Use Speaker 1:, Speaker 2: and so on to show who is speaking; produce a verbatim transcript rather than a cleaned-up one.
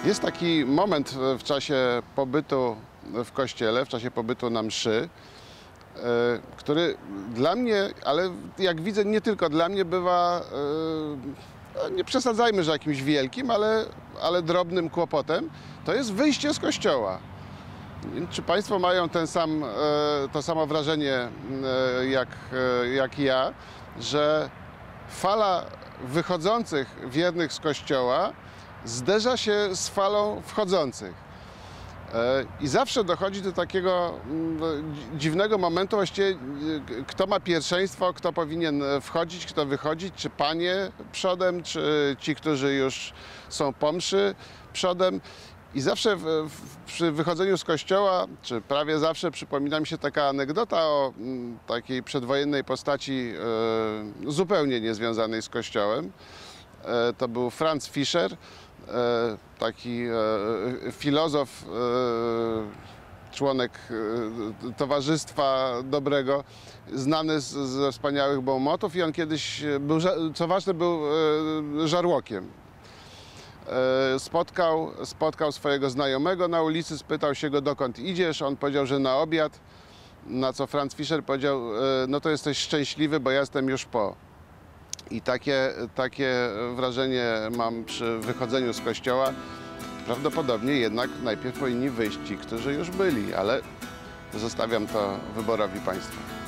Speaker 1: Jest taki moment w czasie pobytu w kościele, w czasie pobytu na mszy, który dla mnie, ale jak widzę, nie tylko dla mnie, bywa, nie przesadzajmy, że jakimś wielkim, ale, ale drobnym kłopotem. To jest wyjście z kościoła. Czy Państwo mają ten sam, to samo wrażenie jak, jak ja, że fala wychodzących wiernych z kościoła zderza się z falą wchodzących. I zawsze dochodzi do takiego dziwnego momentu, właściwie kto ma pierwszeństwo, kto powinien wchodzić, kto wychodzić, czy panie przodem, czy ci, którzy już są po mszy przodem. I zawsze w, w, przy wychodzeniu z kościoła, czy prawie zawsze, przypomina mi się taka anegdota o m, takiej przedwojennej postaci e, zupełnie niezwiązanej z kościołem. E, to był Franz Fischer, e, taki e, filozof, e, członek e, Towarzystwa Dobrego, znany z, ze wspaniałych bonmotów, i on kiedyś był, co ważne, był e, żarłokiem. Spotkał, spotkał swojego znajomego na ulicy, spytał się go, dokąd idziesz. On powiedział, że na obiad, na co Franz Fischer powiedział, no to jesteś szczęśliwy, bo ja jestem już po. I takie, takie wrażenie mam przy wychodzeniu z kościoła. Prawdopodobnie jednak najpierw powinni wyjść ci, którzy już byli, ale zostawiam to wyborowi Państwa.